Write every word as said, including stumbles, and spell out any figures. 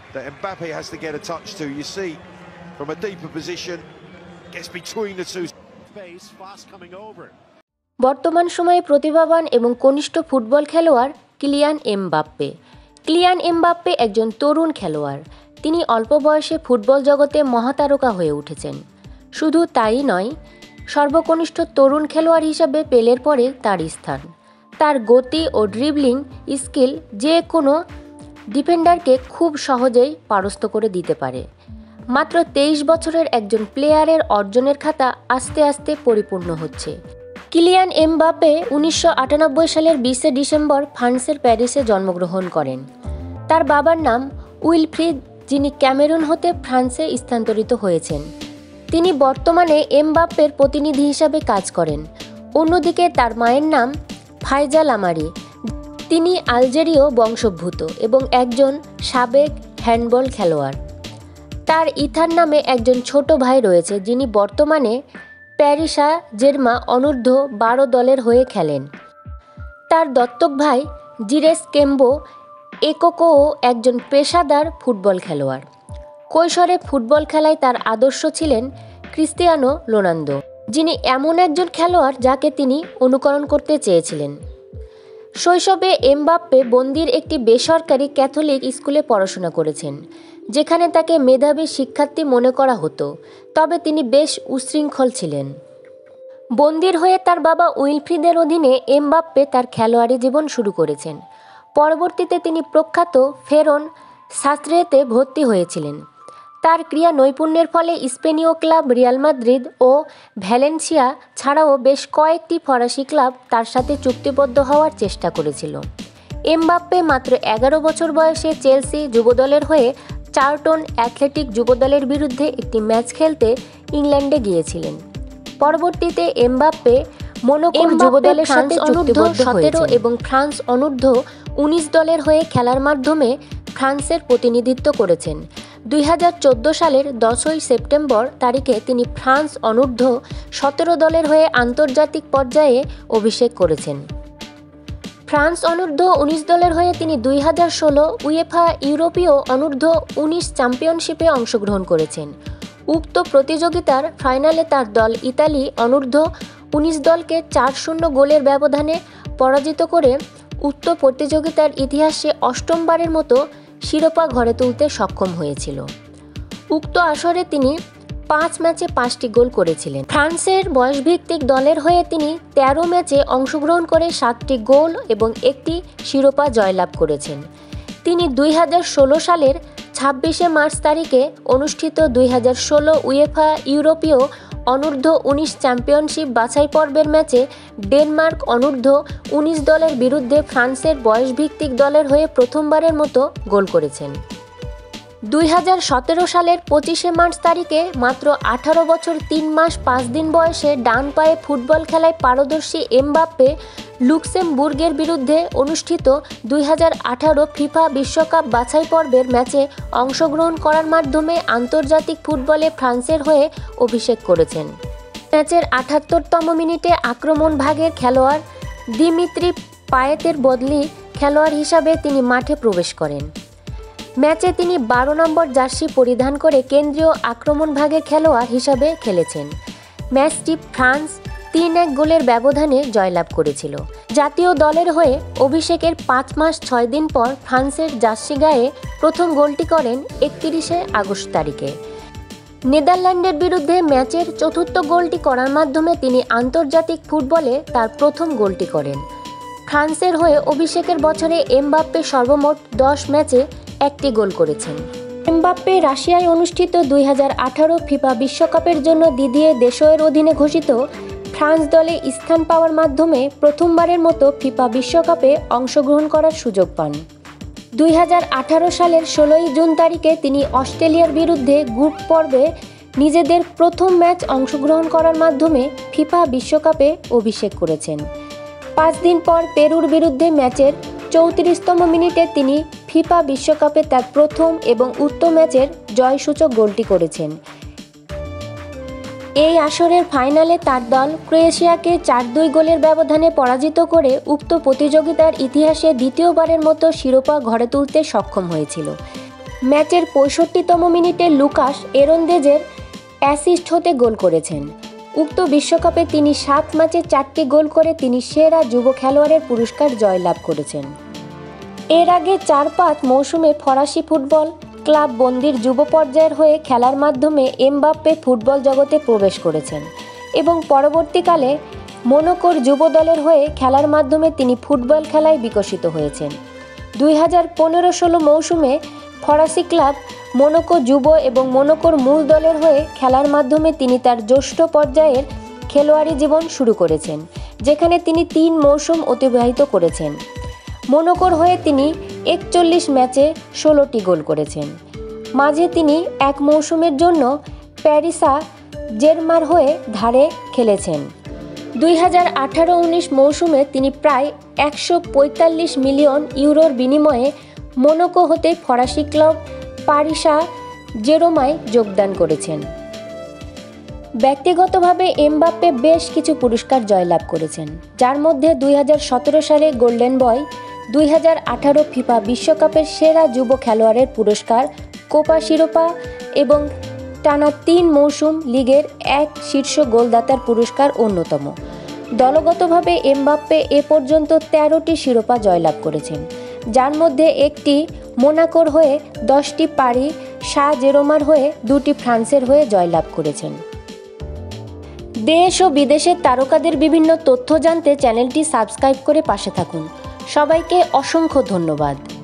that Mbappe has to get a touch to. You see, from a deeper position, gets between the two. Space fast coming over. বর্তমান সময়ে প্রতিভাবান এবং কনিষ্ঠ football খেলোয়াড় Kylian Mbappe. Kylian Mbappe একজন তরুণ খেলোয়াড়। তিনি অল্প বয়সে ফুটবল জগতে মহাতারকা হয়ে উঠেছেন। শুধু তাই নয়, সর্বকনিষ্ঠ তরুণ খেলোয়াড় হিসাবে পেলের পরে তার স্থান। তার গতি ও ড্রিবলিং স্কিল যে কোনো ডিফেন্ডারকে খুব সহজেই পরাস্ত করে দিতে পারে। মাত্র তেইশ বছরের একজন প্লেয়ারের অর্জনের খাতা আস্তে আস্তে পরিপূর্ণ হচ্ছে। কিলিয়ান এমবাপ্পে উনিশশো আটানব্বই সালের বিশে ডিসেম্বর ফ্রান্সের প্যারিসে জন্মগ্রহণ করেন। তার বাবার নাম উইলফ্রিড, যিনি ক্যামেরুন হতে ফ্রান্সে স্থানান্তরিত হয়েছেন। তিনি বর্তমানে এমবাপ্পের প্রতিনিধি হিসাবে কাজ করেন। অন্যদিকে তার মায়ের নাম ফাইজা লামারি। তিনি আলজেরীয় বংশোদ্ভূত এবং একজন সাবেক হ্যান্ডবল খেলোয়াড়। তার ইথার নামে একজন ছোট ভাই রয়েছে, যিনি বর্তমানে প্যারিসা জেরমা অনূর্ধ্ব বারো দলের হয়ে খেলেন। তার দত্তক ভাই জিরেস কেম্বো একোকোও একজন পেশাদার ফুটবল খেলোয়াড়। কৈশোরে ফুটবল খেলায় তার আদর্শ ছিলেন ক্রিস্টিয়ানো রোনালদো, যিনি এমন একজন খেলোয়াড় যাকে তিনি অনুকরণ করতে চেয়েছিলেন। শৈশবে এমবাপ্পে বন্দির একটি বেসরকারি ক্যাথলিক স্কুলে পড়াশোনা করেছেন, যেখানে তাকে মেধাবী শিক্ষার্থী মনে করা হতো, তবে তিনি বেশ উচ্ছৃঙ্খল ছিলেন। বন্দির হয়ে তার বাবা উইলফ্রিদের অধীনে এমবাপ্পে তার খেলোয়াড়ি জীবন শুরু করেছেন। পরবর্তীতে তিনি প্রখ্যাত ফেরন সাস্ত্রেতে ভর্তি হয়েছিলেন। তার ক্রীড়া নৈপুণ্যের ফলে স্পেনীয় ক্লাব রিয়াল মাদ্রিদ ও ভ্যালেন্সিয়া ছাড়াও বেশ কয়েকটি ফরাসি ক্লাব তার সাথে চুক্তিবদ্ধ হওয়ার চেষ্টা করেছিল। এমবাপ্পে মাত্র এগারো বছর বয়সে চেলসি যুবদলের হয়ে চার্লটন অ্যাথলেটিক যুবদলের বিরুদ্ধে একটি ম্যাচ খেলতে ইংল্যান্ডে গিয়েছিলেন। পরবর্তীতে এমবাপ্পে মোনাকোর যুবদলের সাথে চুক্তিবদ্ধ সতেরো এবং ফ্রান্স অনূর্ধ্ব উনিশ দলের হয়ে খেলার মাধ্যমে ফ্রান্সের প্রতিনিধিত্ব করেছেন। দুই হাজার চোদ্দো সালের দশই সেপ্টেম্বর তারিখে তিনি ফ্রান্স অনূর্ধ্ব সতেরো দলের হয়ে আন্তর্জাতিক পর্যায়ে অভিষেক করেছেন। ফ্রান্স অনূর্ধ্ব উনিশ দলের হয়ে তিনি দুই হাজার ষোলো উয়েফা ইউরোপীয় অনূর্ধ্ব উনিশ চ্যাম্পিয়নশিপে অংশগ্রহণ করেছেন। উক্ত প্রতিযোগিতার ফাইনালে তার দল ইতালি অনূর্ধ্ব উনিশ দলকে চার শূন্য গোলের ব্যবধানে পরাজিত করে উক্ত প্রতিযোগিতার ইতিহাসে অষ্টমবারের মতো শিরোপা ঘরে তুলতে সক্ষম হয়েছিল। উক্ত আসরে তিনি পাঁচ ম্যাচে পাঁচটি গোল করেছিলেন। ফ্রান্সের বয়সভিত্তিক দলের হয়ে তিনি তেরো ম্যাচে অংশগ্রহণ করে সাতটি গোল এবং একটি শিরোপা জয়লাভ করেছেন। তিনি দুই হাজার ষোলো সালের ছাব্বিশে মার্চ তারিখে অনুষ্ঠিত দুই হাজার ষোলো উয়েফা ইউরোপীয় অনূর্ধ্ব উনিশ চ্যাম্পিয়নশিপ বাছাই পর্বের ম্যাচে ডেনমার্ক অনূর্ধ্ব উনিশ দলের বিরুদ্ধে ফ্রান্সের বয়সভিত্তিক দলের হয়ে প্রথমবারের মতো গোল করেছেন। দুই হাজার সতেরো সালের পঁচিশে মার্চ তারিখে মাত্র আঠারো বছর তিন মাস পাঁচ দিন বয়সে ডান পায়ে ফুটবল খেলায় পারদর্শী এমবাপ্পে লুক্সেমবুর্গের বিরুদ্ধে অনুষ্ঠিত দুই হাজার আঠারো ফিফা বিশ্বকাপ বাছাই পর্বের ম্যাচে অংশগ্রহণ করার মাধ্যমে আন্তর্জাতিক ফুটবলে ফ্রান্সের হয়ে অভিষেক করেছেন। ম্যাচের আটাত্তরতম মিনিটে আক্রমণ ভাগের খেলোয়াড় দিমিত্রি পায়েতের বদলি খেলোয়াড় হিসাবে তিনি মাঠে প্রবেশ করেন। ম্যাচে তিনি বারো নম্বর জার্সি পরিধান করে কেন্দ্রীয় আক্রমণ ভাগের খেলোয়াড় হিসাবে খেলেছেন। ম্যাচটি ফ্রান্স তিন এক গোলের ব্যবধানে জয়লাভ করেছিল। জাতীয় দলের হয়ে অভিষেকের পাঁচ মাস ছয় দিন পর ফ্রান্সের জার্সি গায়ে প্রথম গোলটি করেন একত্রিশে আগস্ট তারিখে। নেদারল্যান্ডের বিরুদ্ধে ম্যাচের চতুর্থ গোলটি করার মাধ্যমে তিনি আন্তর্জাতিক ফুটবলে তার প্রথম গোলটি করেন। ফ্রান্সের হয়ে অভিষেকের বছরে এমবাপ্পে সর্বমোট দশ ম্যাচে একটি গোল করেছেন। এমবাপ্পে রাশিয়ায় অনুষ্ঠিত দুই হাজার আঠারো ফিফা বিশ্বকাপের জন্য দিদিয়ে দেশোয়ের অধীনে ঘোষিত ফ্রান্স দলে স্থান পাওয়ার মাধ্যমে প্রথমবারের মতো ফিফা বিশ্বকাপে অংশগ্রহণ করার সুযোগ পান। দুই হাজার আঠারো সালের ষোলোই জুন তারিখে তিনি অস্ট্রেলিয়ার বিরুদ্ধে গ্রুপ পর্বে নিজেদের প্রথম ম্যাচ অংশগ্রহণ করার মাধ্যমে ফিফা বিশ্বকাপে অভিষেক করেছেন। পাঁচ দিন পর পেরুর বিরুদ্ধে ম্যাচের চৌত্রিশতম মিনিটে তিনি ফিফা বিশ্বকাপে তার প্রথম এবং উত্তম ম্যাচের জয়সূচক গোলটি করেছেন। এই আসরের ফাইনালে তার দল ক্রোয়েশিয়াকে চার দুই গোলের ব্যবধানে পরাজিত করে উক্ত প্রতিযোগিতার ইতিহাসে দ্বিতীয়বারের মতো শিরোপা ঘরে তুলতে সক্ষম হয়েছিল। ম্যাচের পঁয়ষট্টিতম মিনিটে লুকাস এরন্দেজের অ্যাসিস্ট হতে গোল করেছেন। উক্ত বিশ্বকাপে তিনি সাত ম্যাচে চারটি গোল করে তিনি সেরা যুব খেলোয়াড়ের পুরস্কার জয়লাভ করেছেন। এর আগে চার পাঁচ মৌসুমে ফরাসি ফুটবল ক্লাব বন্দির যুব পর্যায়ের হয়ে খেলার মাধ্যমে এমবাপ্পে ফুটবল জগতে প্রবেশ করেছেন এবং পরবর্তীকালে মোনাকোর যুব দলের হয়ে খেলার মাধ্যমে তিনি ফুটবল খেলায় বিকশিত হয়েছেন। দুই হাজার পনেরো ষোলো মৌসুমে ফরাসি ক্লাব মোনাকো যুব এবং মোনাকোর মূল দলের হয়ে খেলার মাধ্যমে তিনি তার জ্যেষ্ঠ পর্যায়ের খেলোয়াড়ি জীবন শুরু করেছেন, যেখানে তিনি তিন মৌসুম অতিবাহিত করেছেন। মোনাকোর হয়ে তিনি একচল্লিশ ম্যাচে ষোলোটি গোল করেছেন। মাঝে তিনি এক মৌসুমের জন্য প্যারিসা জেরমার হয়ে ধারে খেলেছেন। দুই হাজার আঠারো উনিশ মৌসুমে তিনি প্রায় একশো পঁয়তাল্লিশ মিলিয়ন ইউরোর বিনিময়ে মোনাকো হতে ফরাসি ক্লাব প্যারিসা জেরমায় যোগদান করেছেন। ব্যক্তিগতভাবে এমবাপ্পে বেশ কিছু পুরস্কার জয়লাভ করেছেন, যার মধ্যে দুই হাজার সতেরো সালে গোল্ডেন বয়, দুই হাজার আঠারো ফিফা বিশ্বকাপের সেরা যুব খেলোয়াড়ের পুরস্কার, কোপা শিরোপা এবং টানা তিন মৌসুম লিগের এক শীর্ষ গোলদাতার পুরস্কার অন্যতম। দলগতভাবে এমবাপ্পে এ পর্যন্ত তেরোটি শিরোপা জয়লাভ করেছেন, যার মধ্যে একটি মোনাকোর হয়ে, দশটি পারি সা জেরোমার হয়ে, দুটি ফ্রান্সের হয়ে জয়লাভ করেছেন। দেশ ও বিদেশের তারকাদের বিভিন্ন তথ্য জানতে চ্যানেলটি সাবস্ক্রাইব করে পাশে থাকুন। সবাইকে অসংখ্য ধন্যবাদ।